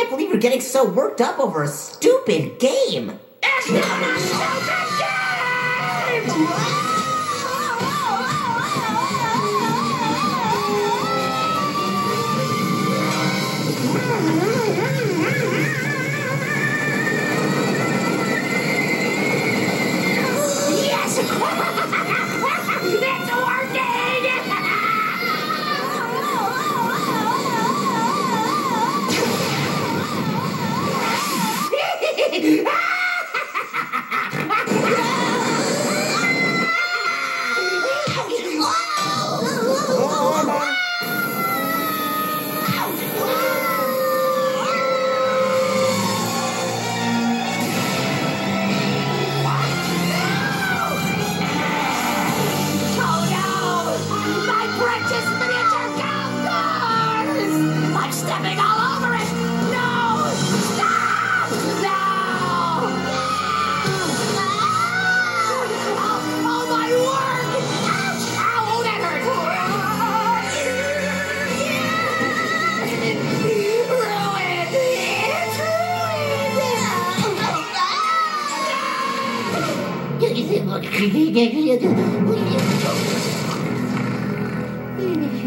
can't believe you're getting so worked up over a stupid game. It's not a stupid game! Yes! It's working! Stepping all over it! No! Stop! No! Oh, my work! Ouch! Ow! Oh, that hurt! Ruined! It's ruined!